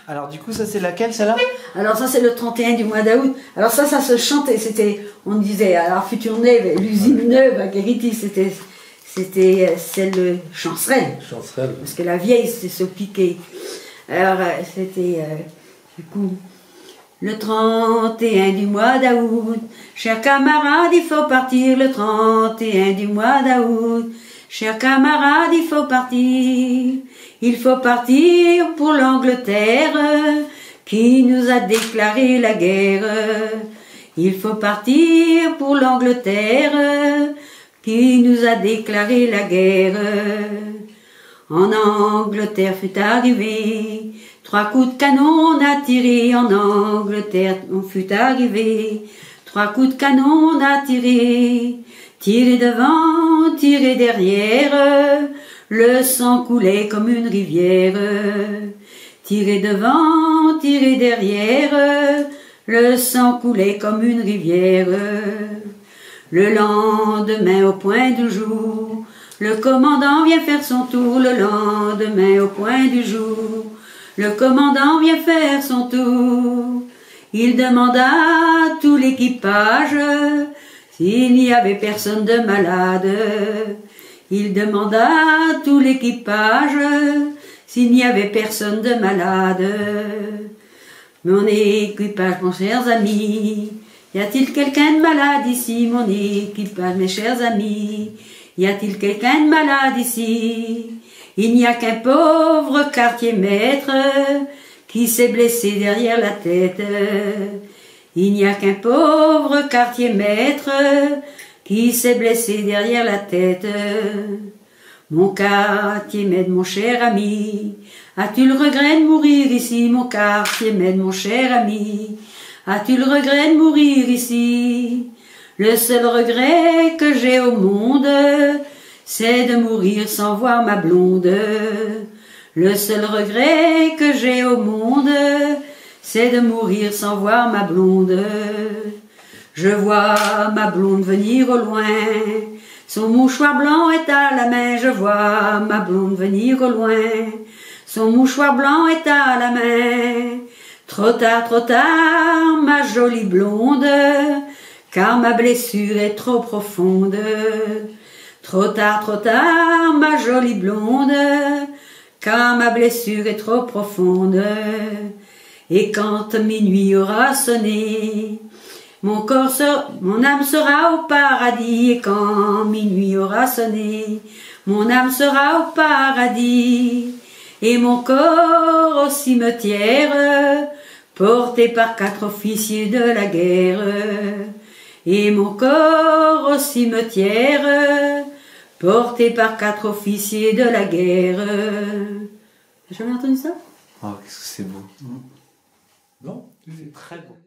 Alors du coup, ça c'est laquelle, celle-là? Alors ça c'est le 31 du mois d'août. Alors ça se chantait, c'était, on disait, alors Futur Neuve, l'usine neuve à Guériti, c'était celle Chancerelle. Chancerelle. Parce que la vieille c'était ce piqué. Alors c'était, du coup, le 31 du mois d'août, chers camarades, il faut partir le 31 du mois d'août. Chers camarades, il faut partir. Il faut partir pour l'Angleterre qui nous a déclaré la guerre. Il faut partir pour l'Angleterre qui nous a déclaré la guerre. En Angleterre fut arrivé, 3 coups de canon on a tiré. En Angleterre on fut arrivé, 3 coups de canon on a tiré. Tiré devant, tiré derrière, le sang coulait comme une rivière. Tiré devant, tiré derrière, le sang coulait comme une rivière. Le lendemain au point du jour, le commandant vient faire son tour. Le lendemain au point du jour, le commandant vient faire son tour. Il demanda à tout l'équipage s'il n'y avait personne de malade. Il demanda à tout l'équipage s'il n'y avait personne de malade. Mon équipage, mon chers amis, y a-t-il quelqu'un de malade ici? Mon équipage, mes chers amis, y a-t-il quelqu'un de malade ici? Il n'y a qu'un pauvre quartier maître qui s'est blessé derrière la tête. Il n'y a qu'un pauvre quartier maître qui s'est blessé derrière la tête. Mon quartier maître, mon cher ami, as-tu le regret de mourir ici? Mon quartier maître, mon cher ami, as-tu le regret de mourir ici? Le seul regret que j'ai au monde, c'est de mourir sans voir ma blonde. Le seul regret que j'ai au monde, c'est de mourir sans voir ma blonde. Je vois ma blonde venir au loin, son mouchoir blanc est à la main. Je vois ma blonde venir au loin, son mouchoir blanc est à la main. Trop tard, ma jolie blonde, car ma blessure est trop profonde. Trop tard, ma jolie blonde, car ma blessure est trop profonde. Et quand minuit aura sonné, mon âme sera au paradis. Et quand minuit aura sonné, mon âme sera au paradis. Et mon corps au cimetière, porté par 4 officiers de la guerre. Et mon corps au cimetière, porté par 4 officiers de la guerre. T'as jamais entendu ça? Oh, qu'est-ce que c'est beau. Non, C'est très beau.